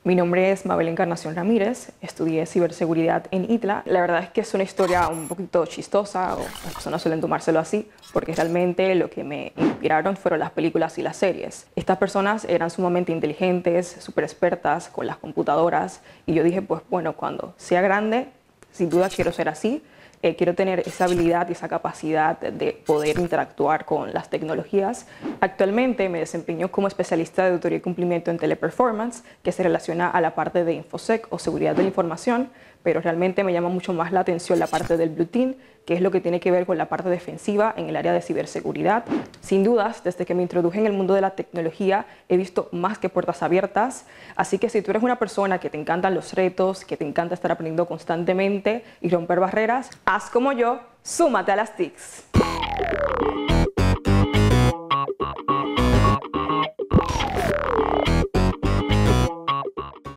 Mi nombre es Mabel Encarnación Ramírez, estudié ciberseguridad en ITLA. La verdad es que es una historia un poquito chistosa, o las personas suelen tomárselo así, porque realmente lo que me inspiraron fueron las películas y las series. Estas personas eran sumamente inteligentes, súper expertas con las computadoras, y yo dije, pues bueno, cuando sea grande, sin duda quiero ser así. Quiero tener esa habilidad y esa capacidad de poder interactuar con las tecnologías. Actualmente me desempeño como especialista de auditoría y cumplimiento en teleperformance, que se relaciona a la parte de InfoSec o seguridad de la información, pero realmente me llama mucho más la atención la parte del Blue Team, que es lo que tiene que ver con la parte defensiva en el área de ciberseguridad. Sin dudas, desde que me introduje en el mundo de la tecnología, he visto más que puertas abiertas, así que si tú eres una persona que te encantan los retos, que te encanta estar aprendiendo constantemente y romper barreras, haz como yo, súmate a las TICs.